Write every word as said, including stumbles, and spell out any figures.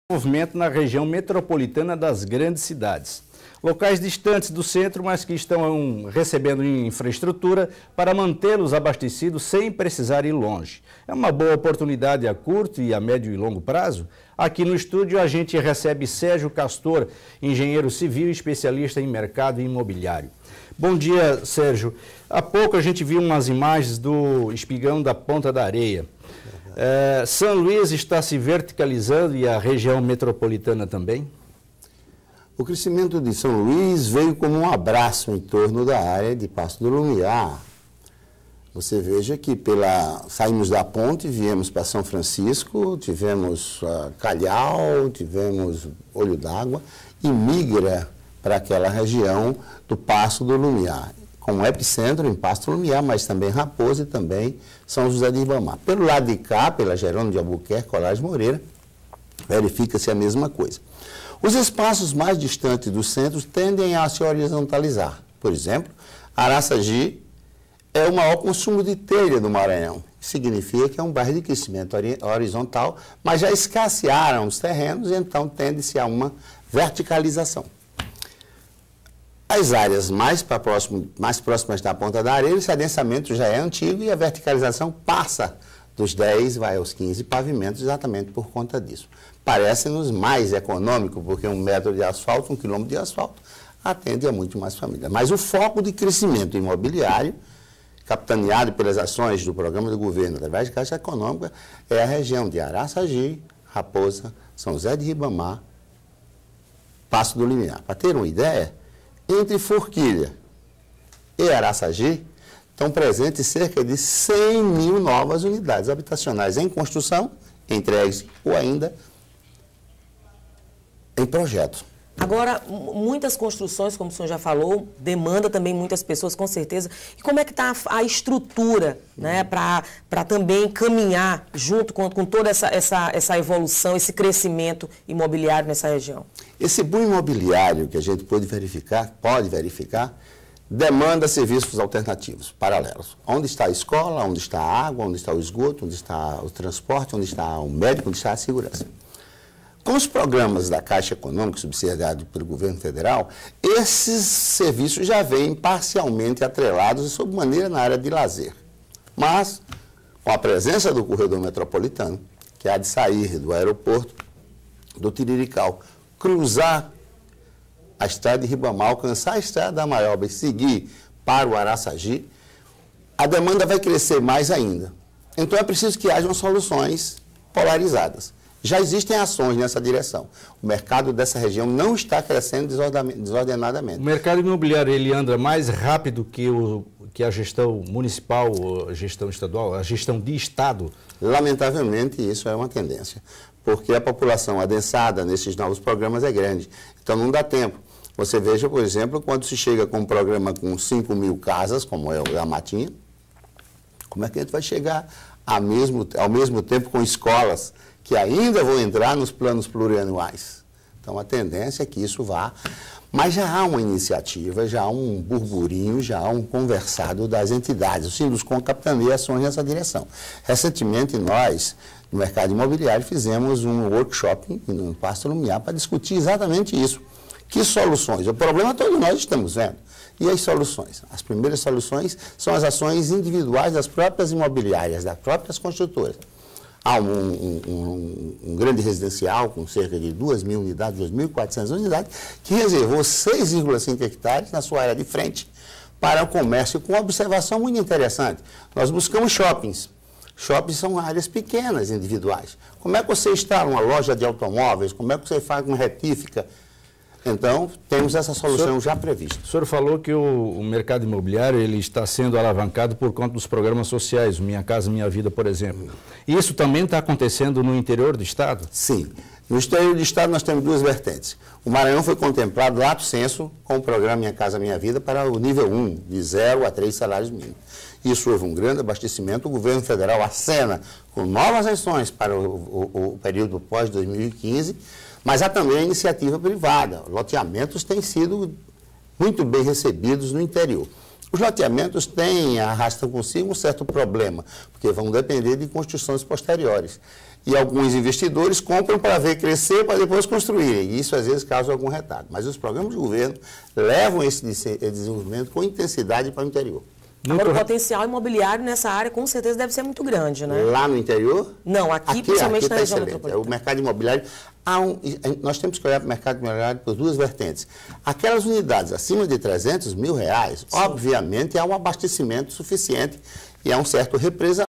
Movimento na região metropolitana das grandes cidades. Locais distantes do centro, mas que estão recebendo infraestrutura para mantê-los abastecidos sem precisar ir longe. É uma boa oportunidade a curto e a médio e longo prazo. Aqui no estúdio a gente recebe Sérgio Castor, engenheiro civil e especialista em mercado imobiliário. Bom dia, Sérgio. Há pouco a gente viu umas imagens do espigão da Ponta da Areia. É, São Luís está se verticalizando e a região metropolitana também? O crescimento de São Luís veio como um abraço em torno da área de Passo do Lumiar. Você veja que pela, saímos da ponte, viemos para São Francisco, tivemos uh, Calhau, tivemos Olho d'Água e migra para aquela região do Passo do Lumiar, com o epicentro em Passo do Lumiar, mas também Raposa e também São José de Ribamar. Pelo lado de cá, pela Jerônimo de Albuquerque, Colares Moreira, verifica-se a mesma coisa. Os espaços mais distantes dos centros tendem a se horizontalizar. Por exemplo, Araçagi é o maior consumo de telha do Maranhão. Significa que é um bairro de crescimento horizontal, mas já escassearam os terrenos, então tende-se a uma verticalização. As áreas mais, para próximo, mais próximas da Ponta da Areia, esse adensamento já é antigo e a verticalização passa dos dez, vai aos quinze pavimentos exatamente por conta disso. Parece-nos mais econômico, porque um metro de asfalto, um quilômetro de asfalto, atende a muito mais famílias. Mas o foco de crescimento imobiliário, capitaneado pelas ações do programa do governo através de Caixa Econômica, é a região de Araçagi, Raposa, São José de Ribamar, Passo do Lumiar. Para ter uma ideia, entre Forquilha e Araçagi, estão presentes cerca de cem mil novas unidades habitacionais em construção, entregues ou ainda em projeto. Agora, muitas construções, como o senhor já falou, demanda também muitas pessoas, com certeza. E como é que está a, a estrutura, né, para também caminhar junto com, com toda essa, essa, essa evolução, esse crescimento imobiliário nessa região? Esse boom imobiliário que a gente pode verificar, pode verificar, demanda serviços alternativos, paralelos. Onde está a escola, onde está a água, onde está o esgoto, onde está o transporte, onde está o médico, onde está a segurança. Com os programas da Caixa Econômica, subsidiados pelo governo federal, esses serviços já vêm parcialmente atrelados, sob maneira na área de lazer. Mas, com a presença do corredor metropolitano, que há de sair do aeroporto do Tirirical, cruzar a estrada de Ribamar, alcançar a estrada da Maioba e seguir para o Araçagi, a demanda vai crescer mais ainda. Então é preciso que hajam soluções polarizadas. Já existem ações nessa direção. O mercado dessa região não está crescendo desordenadamente. O mercado imobiliário ele anda mais rápido que, o, que a gestão municipal, a gestão estadual, a gestão de Estado? Lamentavelmente, isso é uma tendência, porque a população adensada nesses novos programas é grande. Então, não dá tempo. Você veja, por exemplo, quando se chega com um programa com cinco mil casas, como é o da Matinha, como é que a gente vai chegar ao mesmo, ao mesmo tempo com escolas que ainda vão entrar nos planos plurianuais? Então, a tendência é que isso vá. Mas já há uma iniciativa, já há um burburinho, já há um conversado das entidades. O Sinduscom capitaneia ações nessa direção. Recentemente, nós, no mercado imobiliário, fizemos um workshop no Passo do Lumiar para discutir exatamente isso. Que soluções? O problema todos nós estamos vendo. E as soluções? As primeiras soluções são as ações individuais das próprias imobiliárias, das próprias construtoras. Há um, um, um, um grande residencial com cerca de duas mil unidades, duas mil e quatrocentas unidades, que reservou seis vírgula cinco hectares na sua área de frente para o comércio, com uma observação muito interessante. Nós buscamos shoppings. Shoppings são áreas pequenas, individuais. Como é que você instala uma loja de automóveis? Como é que você faz uma retífica? Então, temos essa solução senhor, já prevista. O senhor falou que o, o mercado imobiliário ele está sendo alavancado por conta dos programas sociais, Minha Casa Minha Vida, por exemplo. E isso também está acontecendo no interior do Estado? Sim. No interior do Estado nós temos duas vertentes. O Maranhão foi contemplado, lato sensu, com o programa Minha Casa Minha Vida para o nível um, de zero a três salários mínimos. Isso houve um grande abastecimento. O governo federal acena com novas ações para o, o, o período pós dois mil e quinze, mas há também a iniciativa privada. Loteamentos têm sido muito bem recebidos no interior. Os loteamentos têm, arrastam consigo um certo problema, porque vão depender de construções posteriores. E alguns investidores compram para ver crescer, para depois construírem. E isso, às vezes, causa algum retardo. Mas os programas de governo levam esse desenvolvimento com intensidade para o interior. Agora, o potencial imobiliário nessa área, com certeza, deve ser muito grande, né? Lá no interior? Não, aqui, aqui principalmente aqui na tá região excelente. metropolitana. O mercado imobiliário, há um, nós temos que olhar para o mercado imobiliário por duas vertentes. Aquelas unidades acima de trezentos mil reais, sim, obviamente, há um abastecimento suficiente e há um certo represa